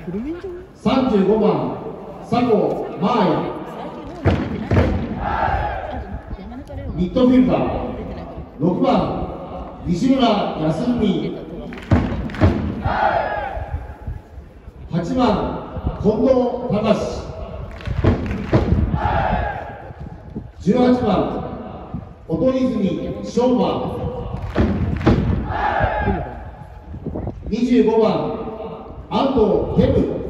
35番佐古真彩、ミッドフィルダー6番西村康文、8番近藤隆、18番音泉翔馬、25番安藤ヘブ、